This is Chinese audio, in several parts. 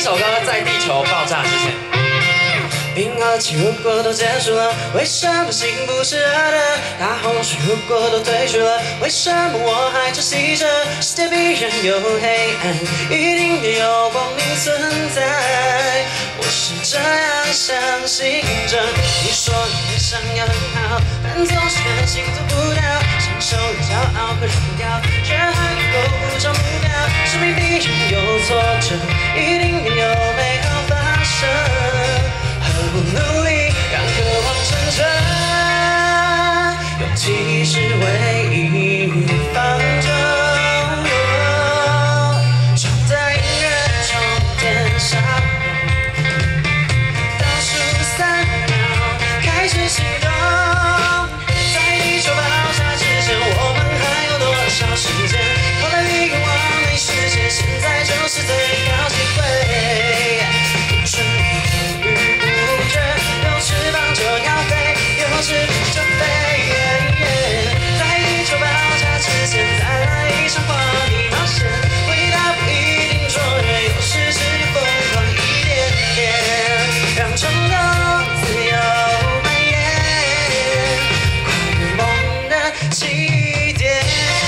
首歌在地球爆炸之前。冰和气如果都结束了，为什么心不是热的？大洪水如果都退去了，为什么我还窒息着？世界必然有黑暗，一定也有光明存在。我是这样相信着。你说你也想要很好，但总是甘心做不到，享受了骄傲和荣耀，却还不够不找目标。生命必然有挫折，一定也有美好发生。何不努力，让渴望成真？勇气是唯一的方舟。装在音乐中点上倒数3秒，开始行动。在地球爆炸之前，我们还有多少时间？后来离开完美世界，现在就是最高机会。不准你犹豫不决，有翅膀就要飞，有翅膀就飞。在地球爆炸之前，再来一场华丽冒险。味道不一定卓越，有时只要疯狂一点点，让冲动自由蔓延，跨越梦的起点。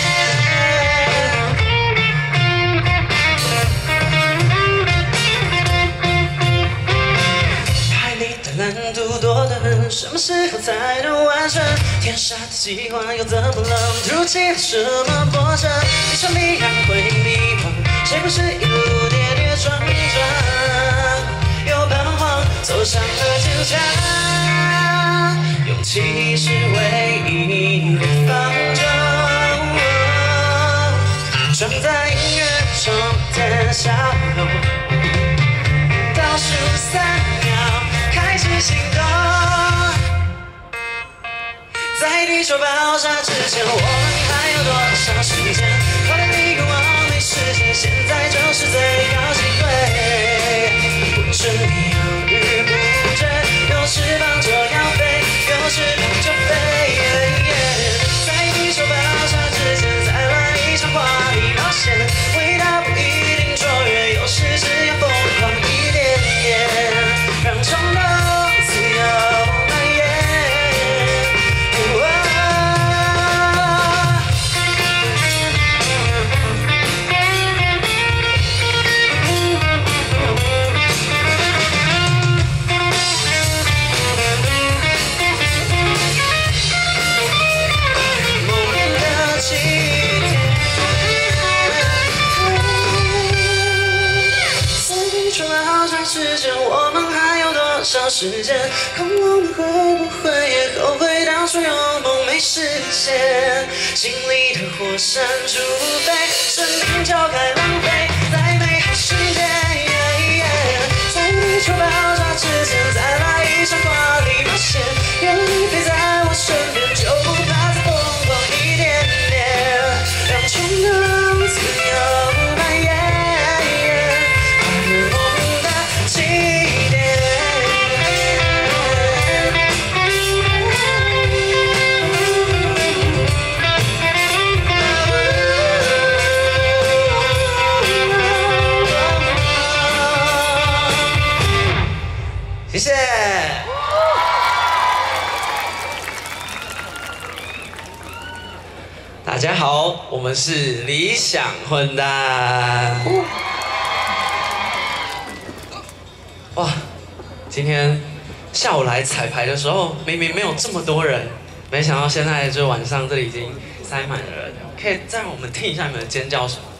海里的蓝图多得很，什么时候才能完成？天杀的计划又怎么了？突如其来什么波折？地球必然会迷惘，谁不是一路跌跌撞撞？又彷徨，走上了坚强。勇气是唯一的方舟。装在音乐中的笑容。倒数3秒，开始行动。在地球爆炸之前，我们还有多少时间？快点离开完美世界，现在就是最高机会。不准你犹豫不决，有翅膀就要飞，有翅膀就飞。在地球爆炸之前，再来一场华丽冒险。味道不一定卓越，有时只要疯狂一点点，让冲动自由蔓延。我们还有多少时间？看我们会不会也后悔当初有梦没实现？心里的火山，除非生命就该浪费在美好世界。在地球爆炸之前，再来一场华丽冒险。有你陪在我身边，就不怕再疯狂一点点，让冲动自由蔓延。谢谢。大家好，我们是理想混蛋。哇，今天下午来彩排的时候，明明没有这么多人，没想到现在就晚上这里已经塞满了人。可以再让我们听一下你们的尖叫声。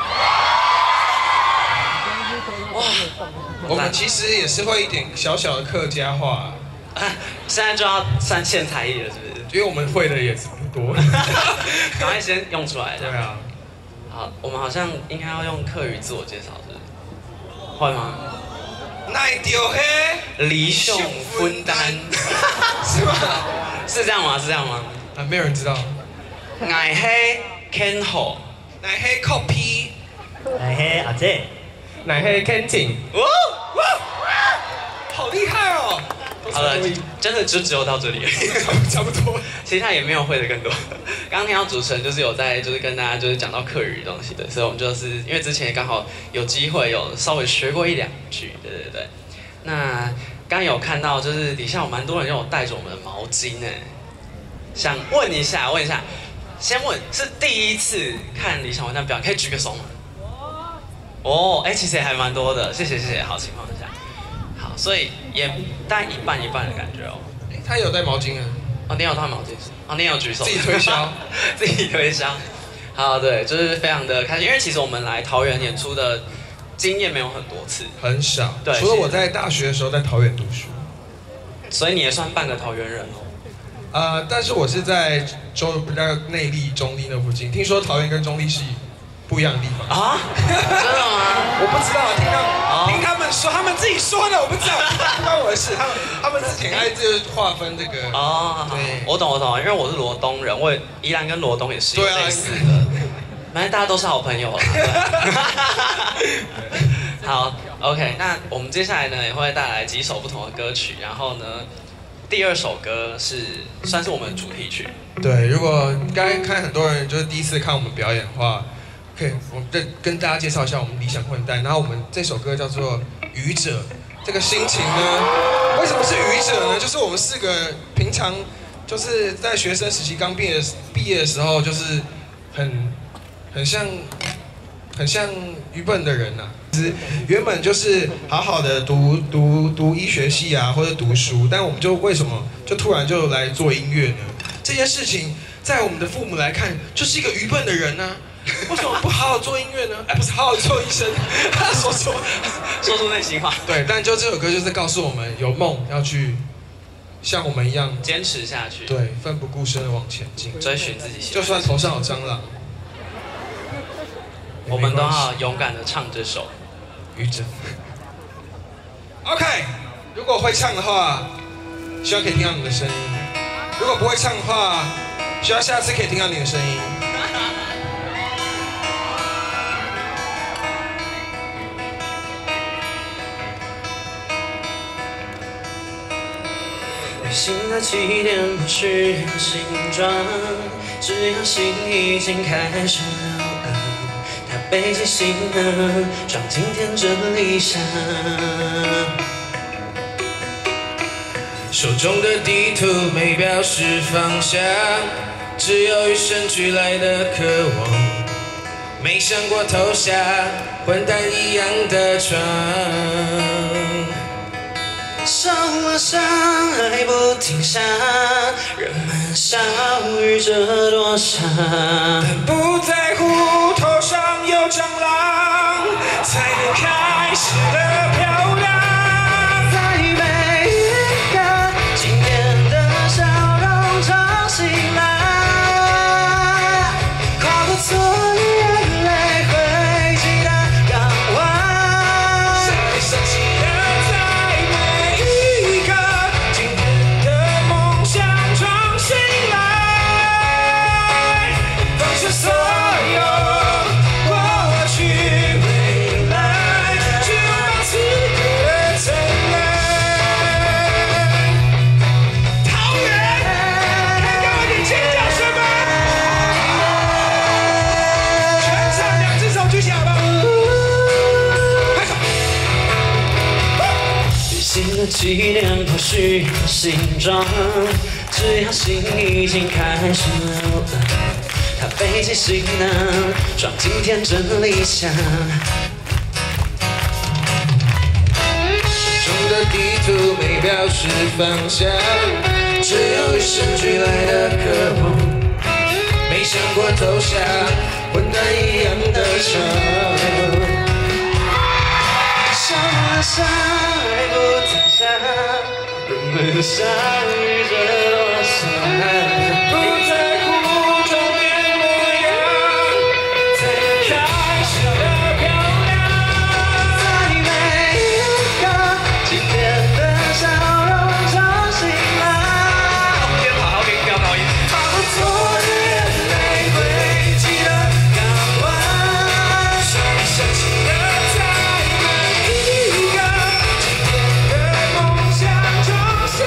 哇！ 我们其实也是会一点小小的客家话， 现在就要算现才艺了，是不是？ 因为我们会的也是不多， 赶快先用出来。 对啊。 好，我们好像应该要用客语自我介绍，是不是？会吗？ 奈丢嘿， 离胸分担， 是吗？ 是这样吗？是这样吗？ 啊，没有人知道。 爱黑 can 好， 奈嘿 copy， 奈嘿阿姐， 奈嘿 canting， 哇哇， 好厉害哦！ 好了，真的就只有到这里， 差不多。 其实他也没有会的更多。刚刚听到主持人就是有在就是跟大家就是讲到客语的东西的，所以我们就是因为之前也刚好有机会有稍微学过1、2句，对。那刚刚有看到就是底下有蛮多人有带着我们的毛巾哎，想问一下，先问是第一次看理想混蛋表演，可以举个手吗？哦，其实也还蛮多的，谢谢，好情况下，好，所以也大概一半的感觉哦。 他有带毛巾啊？ 哦，你有带毛巾？哦，你有举手？ 自己推销， 自己推销。好，对，就是非常的开心，因为其实我们来桃园演出的经验没有很多次， 很少。 对， 除了我在大学的时候在桃园读书， 所以你也算半个桃园人哦。但是我是在内坜、中坜那附近。听说桃园跟中坜是不一样的地方啊？真的吗？ 我不知道，听他们说，他们自己说的，我不知道，不关我的事。他们之前爱就是划分这个。 哦，对，我懂，因为我是罗东人，宜兰跟罗东也是有类似的，反正大家都是好朋友啦。好 ，OK， 那我们接下来呢也会带来几首不同的歌曲，然后呢，第2首歌算是我们的主题曲。 对，如果刚才看很多人就是第一次看我们表演的话，可以我们再跟大家介绍一下我们理想混蛋。然后我们这首歌叫做《愚者》，这个心情呢，为什么是愚者呢？就是我们4个平常就是在学生时期刚毕业的时候，就是很像愚笨的人呐。原本就是好好的读医学系啊，或者读书，但我们就为什么就突然就来做音乐呢？这件事情在我们的父母来看，就是一个愚笨的人啊。为什么不好好做音乐呢？不是好好做医生， 说出内心话。 对，但就这首歌就是告诉我们，有梦要去像我们一样坚持下去。 对，奋不顾身的往前进， 追寻自己喜欢。 就算头上有蟑螂， 我们都要勇敢的唱这首《 愚者》。OK， 如果会唱的话，希望可以听到你的声音；如果不会唱的话，希望下次可以听到你的声音。 旅行的起点不需要形状，只要心已经开始流浪。他背起行囊，装进天真理想。 手中的地图没表示方向，只有与生俱来的渴望。没想过投下混蛋一样的床。 受了伤还不停下，人们笑愚者多傻， 但不在乎头上有蟑螂，才能开始的漂亮。 在每一个今天的笑容中醒来，跨过错与眼泪汇集的港湾， 向你升起的。 起点不需要形状，只要心已经开始流浪。他背起行囊，装进天真理想。 手中的地图没表示方向，只有与生俱来的渴望。没想过投下混蛋一样的床。 受了伤还不停下，人们笑愚者多傻， 不在乎终点模样，才能开始的漂亮。 在每一个今天的笑容中醒来。边跑好边飙高音，把错的眼泪汇集的港湾， 向你升起的。在每一个今天的梦想中醒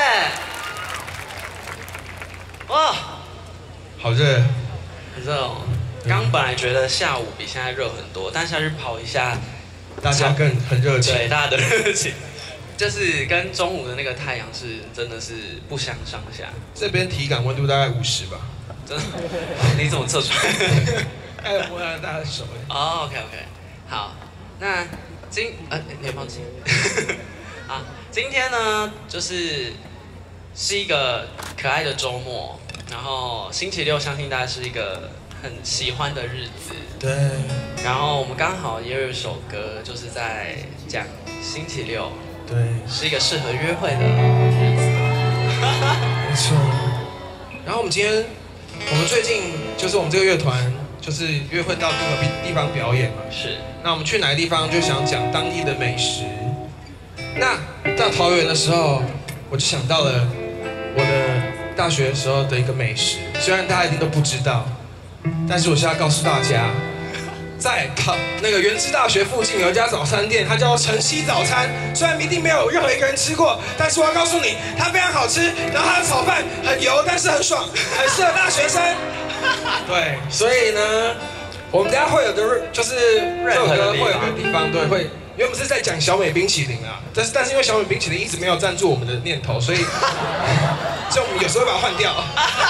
哇， 好热， 很热哦。刚本来觉得下午比现在热很多，但下去跑一下， 大家更很热情。 对，大家的热情，就是跟中午的那个太阳是真的是不相上下。 这边体感温度大概50吧。 真的？你怎么测出来？ 哎，摸到大家的手。 哦 ，OK， 好，那你也放心。好，今天呢，是一个可爱的周末，然后星期六相信大家是一个很喜欢的日子。 对。 然后我们刚好也有一首歌，就是在讲星期六， 对， 是一个适合约会的日子。 没错。然后我们最近就是我们这个乐团就是约会到各个地方表演嘛。 是。 那我们去哪个地方就想讲当地的美食。那到桃园的时候，我就想到了我的大学时候的一个美食，虽然大家一定都不知道，但是我现在告诉大家，在那个原治大学附近有一家早餐店，它叫做晨曦早餐。虽然一定没有任何一个人吃过，但是我要告诉你，它非常好吃。然后它的炒饭很油，但是很爽，很适合大学生。对，所以呢，我们等下会有的就是这首歌会有个地方对会。因为我们是在讲小美冰淇淋啊，但是因为小美冰淇淋一直没有赞助我们的念头，所以我们有时候会把它换掉。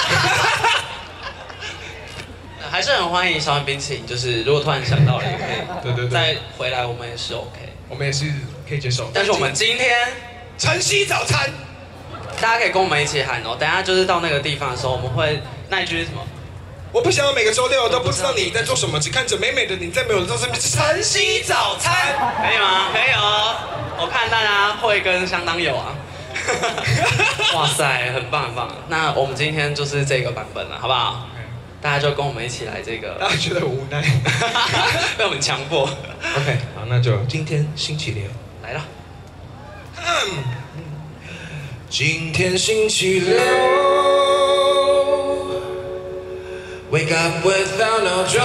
还是很欢迎小美冰淇淋，就是如果突然想到了也可以， 对， 再回来我们也是 OK， 我们也是可以接受。 但是我们今天晨曦早餐， 大家可以跟我们一起喊哦。等一下就是到那个地方的时候，我们会那一句是什么？ 我不想要每个周六都不知道你在做什么，只看着美美的你在没有做什么。晨曦早餐可以吗？可以哦。我看大家会跟相当有啊。哇塞，很棒很棒。那我们今天就是这个版本了，好不好？大家就跟我们一起来这个。 大家觉得我无奈， 被我们强迫。 OK， 好，那就今天星期六来了。 今天星期六。Wake up without 闹钟，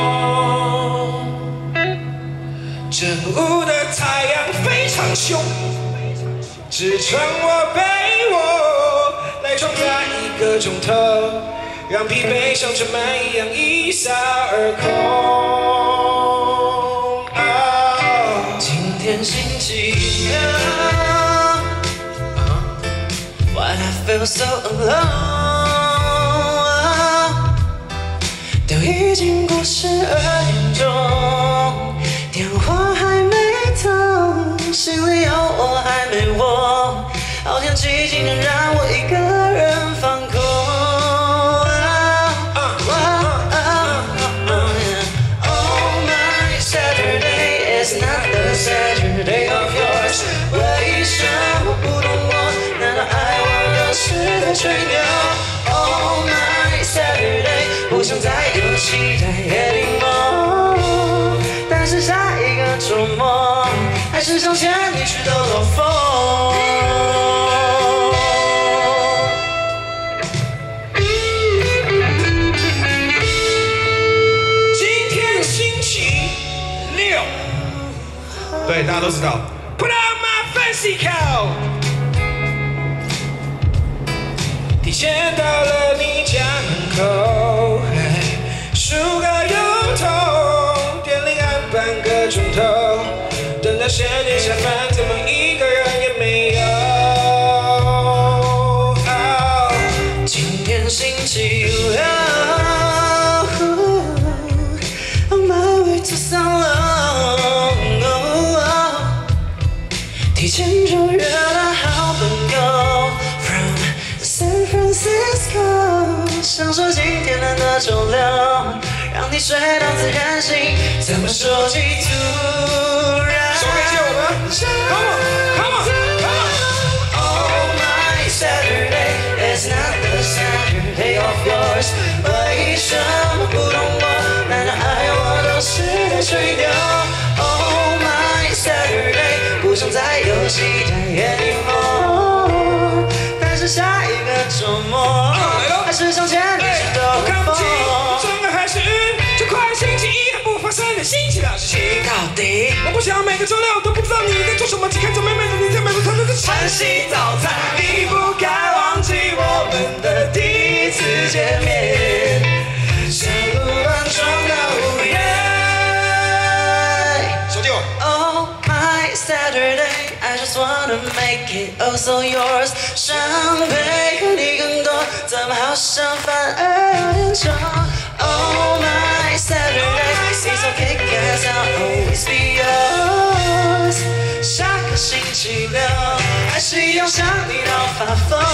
正午的太阳非常凶，支撑我被窝，赖床在1个钟头，让疲惫像尘螨一样一扫而空。 今天星期六 ，Why I feel so alone。都已经过12点钟，电话还没通，心里有我还没我，好天气竟然让我一个人放空。Oh my Saturday is not the Saturday of yours， 为什么不懂我？难道爱我就是在吹牛 ？Oh my Saturday， 不想再有期待夜里梦，但是下一个周末还是想牵你去兜兜风。 今天星期六，对，大家都知道。Put on my fancy coat， 提前到了你家门口，梳个油头，电铃按半个钟头，等到7点下班，怎么一个人也没有？ 今天星期六 ，On my way to salon， 提前就约了好朋友 ，From San Francisco， 享受今天难得周六，让你睡到自然醒，怎么手机突然？ 手可以借我吗 ？Come on， Oh my Saturday is not the Saturday of yours， 为什么不懂我？难道爱我都是在吹牛 ？Oh my Saturday， 不想再有期待夜里梦，但是下一个周末还是想牵你去兜风。 真的还是就快星期一，还不发生的星期六事情。 到底我不想每个周六都不知道你在做什么，只看着美美的你在美国餐厅的晨曦早餐，你不该忘记我们的第一次见面，像路乱撞到午夜。 手机我。 Oh my Saturday, I just wanna make it oh so yours。伤悲和你更多，怎么好像反而有点重。Oh my Saturday, it's so kick ass, I'll always be yours。下个星期六，还是一样想你到发疯。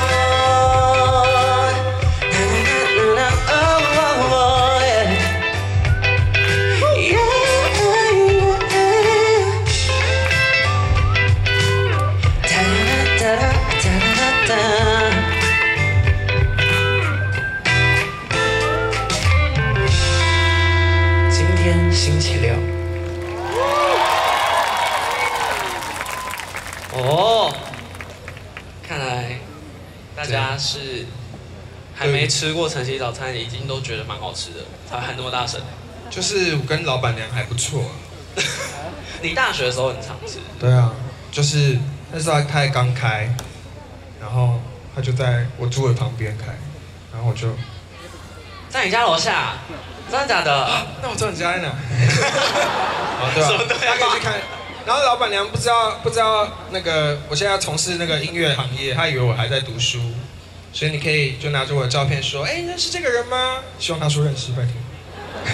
今天星期六。哦，看来大家是还没吃过晨曦早餐，已经都觉得蛮好吃的，才喊那么大声。 就是我跟老板娘还不错啊。 你大学的时候很常吃？ 对啊，就是那时候他刚开，然后他就在我住的旁边开，然后我就在你家楼下？真的假的？ 那我知道你家在哪？哦，对啊， 什么对啊大家可以去看。然后老板娘不知道那个我现在从事那个音乐行业，她以为我还在读书，所以你可以就拿着我的照片说，哎，认识这个人吗？希望他说认识，拜托。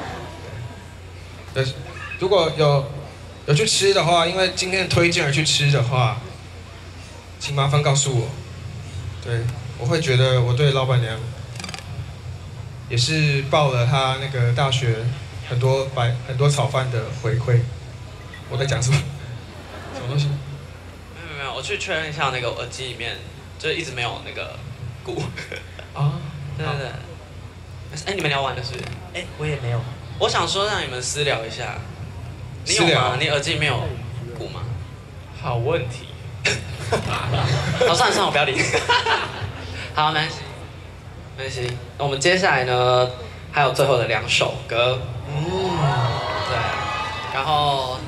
对，如果有去吃的话，因为今天推荐而去吃的话，请麻烦告诉我。对，我会觉得我对老板娘也是报了她那个大学很多炒饭的回馈。我在讲什么？什么东西？ 没有，我去确认一下那个耳机里面，就一直没有那个鼓。 啊， 对。哎，你们聊完了是不是？ 哎，我也没有。 我想说让你们私聊一下。你有私聊吗？你耳机里面有鼓吗？ 好问题。 好，算了，我不要理。好，没关系。我们接下来呢，还有最后的2首歌。对，然后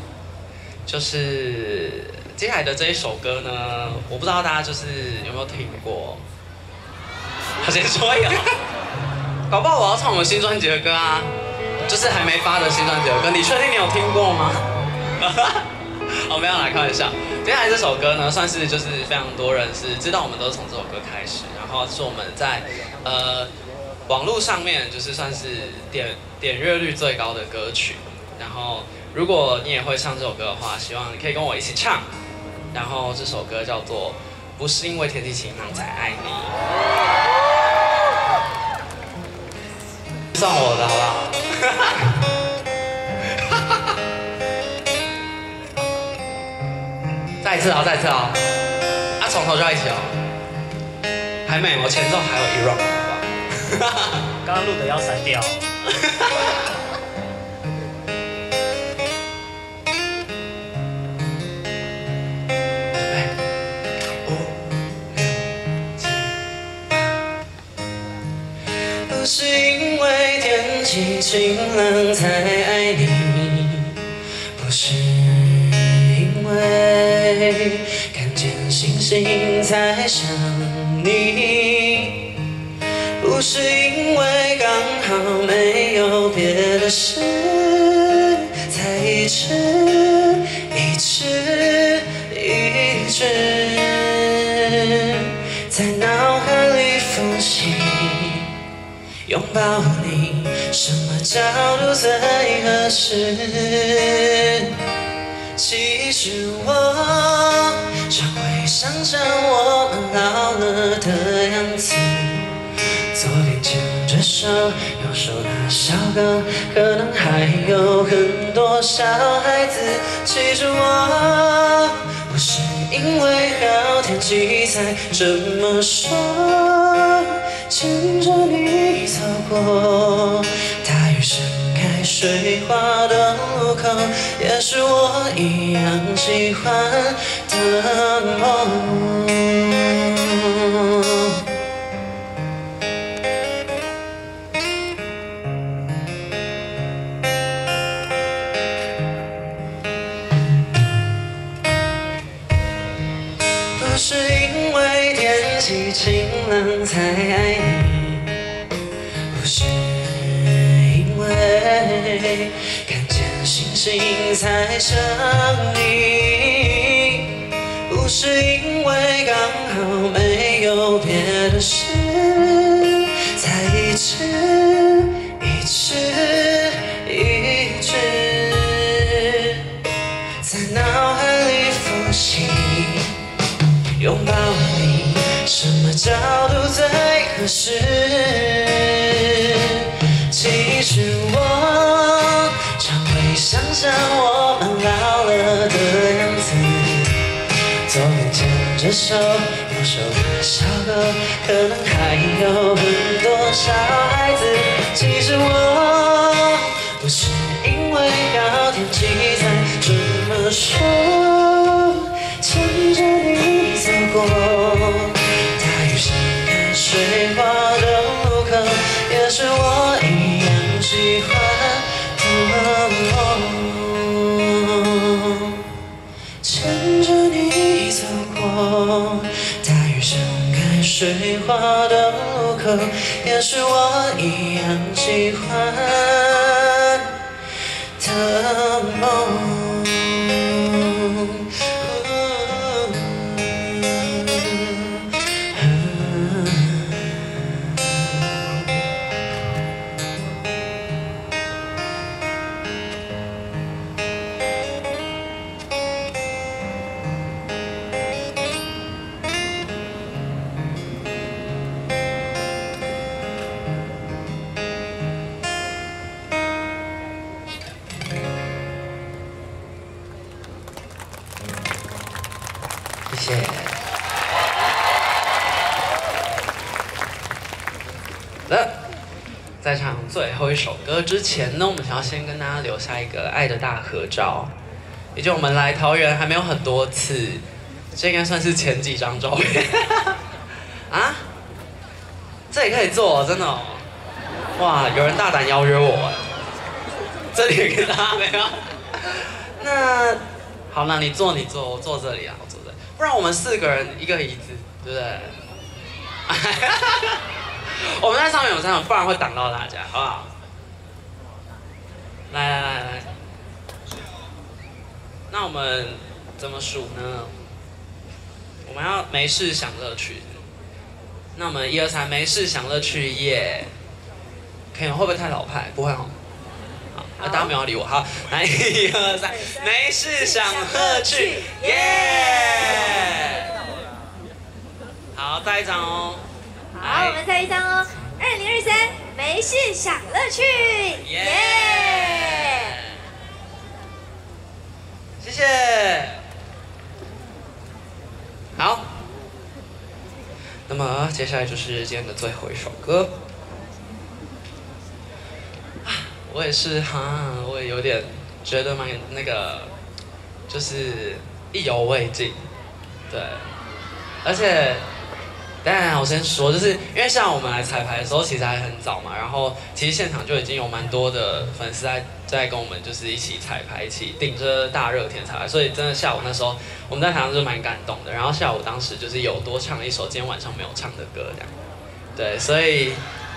就是接下来的这一首歌呢，我不知道大家就是有没有听过。我先说一个，搞不好我要唱我们新专辑的歌啊，就是还没发的新专辑的歌。你确定你有听过吗？我没有啦，开玩笑。接下来这首歌呢，算是就是非常多人是知道我们都是从这首歌开始，然后是我们在网络上面就是算是点阅率最高的歌曲。然后如果你也会唱这首歌的话，希望你可以跟我一起唱。然后这首歌叫做《不是因为天气晴朗才爱你》，算我的好不好？再一次哦，啊，从头就要一起哦。还没，我前奏还有一 round， 好不好？ 刚刚录的要删掉。 不是因为天气晴朗才爱你，不是因为看见星星才想你，不是因为刚好没有别的事，才一直在脑海里复习。拥抱你，什么角度最合适？其实我常会想象我们老了的样子，左边牵着手，右手拿小狗，可能还有很多小孩子。其实我不是因为好天气才这么说。牵着你走过大雨盛开水花的路口，也是我一样喜欢的梦。 起晴朗才爱你，不是因为看见星星才想你，不是因为刚好没有别的事，才一直在脑海里复习，拥抱你，什么角度最合适？其实我常会想象我们老了的样子，左边牵着手，右手的小狗，可能还有很多小孩子。其实我不是因为要天气才这么说，牵着你走过大雨盛开水花的路口，也是我一样喜欢的。牵着你走过大雨盛开水花的路口，也是我一样喜欢的梦。谢谢。在唱最后一首歌之前呢，我们想要先跟大家留下一个爱的大合照。也就我们来桃园还没有很多次，这应该算是前几张照片。啊？这也可以做，真的哦。哇，有人大胆邀约我，这里也给大家没有？那好，那你坐，我坐这里啊，我坐这里。不然我们4个人一个椅子，对不对？我们在上面有3种，不然会挡到大家，好不好？来，那我们怎么数呢？我们要没事享乐趣。那我们1、2、3，没事享乐趣耶。可以吗？会不会太老派？不会哦。好，那大家没有理我。好，来1、2、3，没事享乐趣耶。好，再一张哦。 好，我们再一张哦。2023，没事享乐趣，耶！ 谢谢。好，那么接下来就是今天的最后一首歌。我也是我也有点觉得蛮那个，就是意犹未尽，对，而且。当然，我先说，就是因为像我们来彩排的时候，其实还很早嘛，然后其实现场就已经有蛮多的粉丝在跟我们就是一起彩排，一起顶着大热天彩排，所以真的下午那时候我们在台上就蛮感动的。然后下午当时就是有多唱了一首今天晚上没有唱的歌，这样，对，所以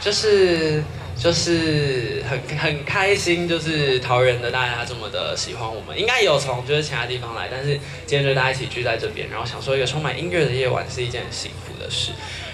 就是很开心，就是桃园的大家这么的喜欢我们，应该也有从就是其他地方来，但是今天就大家一起聚在这边，然后享受一个充满音乐的夜晚是一件很幸福的事。